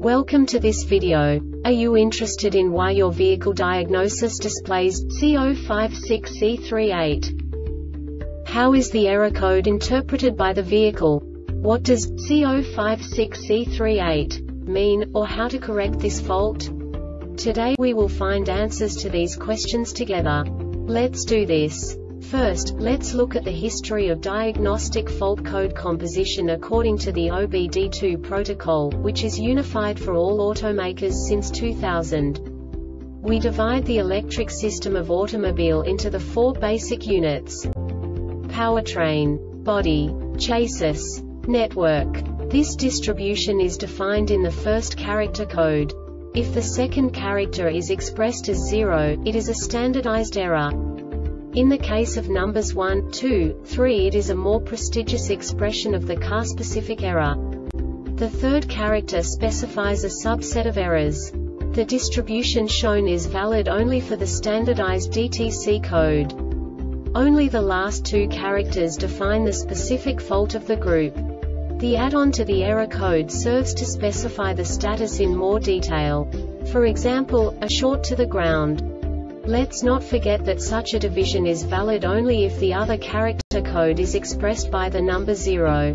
Welcome to this video. Are you interested in why your vehicle diagnosis displays C056C38? How is the error code interpreted by the vehicle? What does C056C38 mean, or how to correct this fault? Today we will find answers to these questions together. Let's do this. First, let's look at the history of diagnostic fault code composition according to the OBD2 protocol, which is unified for all automakers since 2000. We divide the electric system of automobile into the four basic units: powertrain, body, chassis, network. This distribution is defined in the first character code. If the second character is expressed as 0, it is a standardized error. In the case of numbers 1, 2, 3, it is a more prestigious expression of the car-specific error. The third character specifies a subset of errors. The distribution shown is valid only for the standardized DTC code. Only the last two characters define the specific fault of the group. The add-on to the error code serves to specify the status in more detail. For example, a short to the ground. Let's not forget that such a division is valid only if the other character code is expressed by the number 0.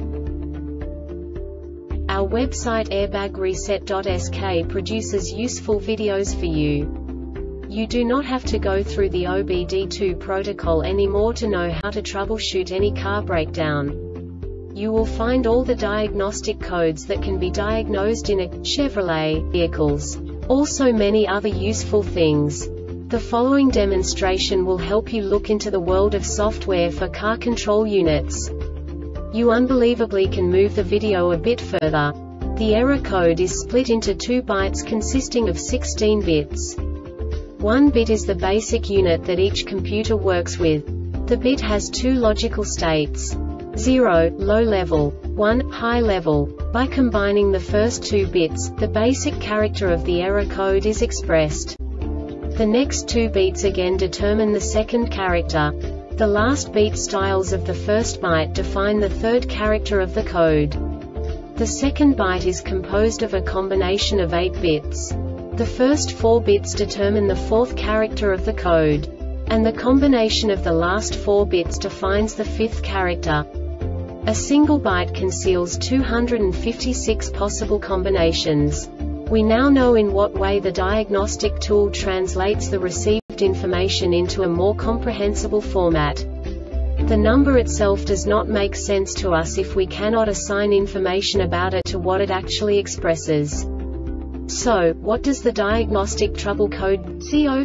Our website airbagreset.sk produces useful videos for you. You do not have to go through the OBD2 protocol anymore to know how to troubleshoot any car breakdown. You will find all the diagnostic codes that can be diagnosed in a Chevrolet vehicles. Also many other useful things. The following demonstration will help you look into the world of software for car control units. You unbelievably can move the video a bit further. The error code is split into 2 bytes consisting of 16 bits. 1 bit is the basic unit that each computer works with. The bit has 2 logical states: 0, low level, 1, high level. By combining the first 2 bits, the basic character of the error code is expressed. The next 2 beats again determine the second character. The last beat styles of the first byte define the third character of the code. The second byte is composed of a combination of 8 bits. The first 4 bits determine the fourth character of the code. And the combination of the last 4 bits defines the fifth character. A single byte conceals 256 possible combinations. We now know in what way the diagnostic tool translates the received information into a more comprehensible format. The number itself does not make sense to us if we cannot assign information about it to what it actually expresses. So, what does the diagnostic trouble code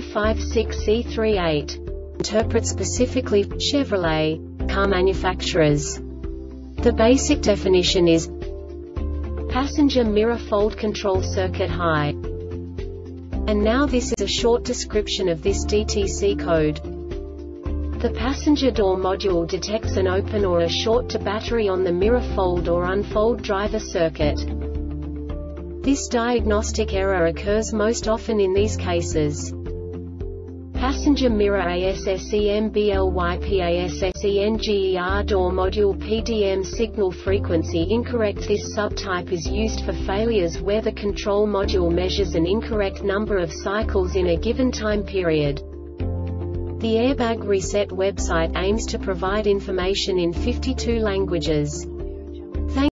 C056C38 interpret specifically for Chevrolet car manufacturers? The basic definition is passenger mirror fault control circuit high. And now this is a short description of this DTC code. The passenger door module detects an open or a short to battery on the mirror fold or unfold driver circuit. This diagnostic error occurs most often in these cases: passenger mirror ASSEMBLYPASSENGER door module PDM signal frequency incorrect. This subtype is used for failures where the control module measures an incorrect number of cycles in a given time period. The Airbag Reset website aims to provide information in 52 languages.